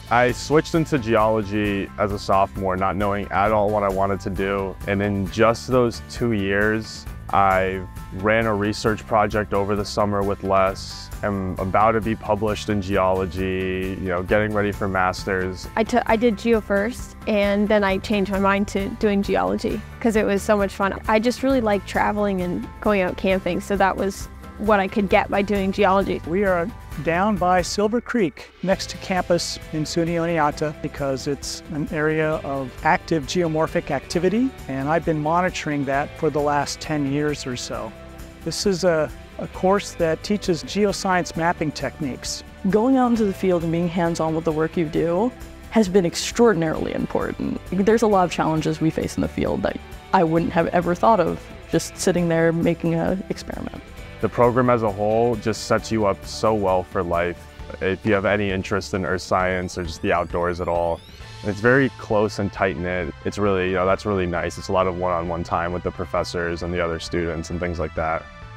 I switched into geology as a sophomore, not knowing at all what I wanted to do. And in just those 2 years, I ran a research project over the summer with Les. I'm about to be published in geology, getting ready for masters. I did GEOFYRST, and then I changed my mind to doing geology because it was so much fun. I just really like traveling and going out camping, so that was what I could get by doing geology. We are down by Silver Creek next to campus in SUNY Oneonta because it's an area of active geomorphic activity, and I've been monitoring that for the last 10 years or so. This is a course that teaches geoscience mapping techniques. Going out into the field and being hands-on with the work you do has been extraordinarily important. There's a lot of challenges we face in the field that I wouldn't have ever thought of just sitting there making an experiment. The program as a whole just sets you up so well for life. If you have any interest in earth science or just the outdoors at all, it's very close and tight-knit. It's really, that's really nice. It's a lot of one-on-one time with the professors and the other students and things like that.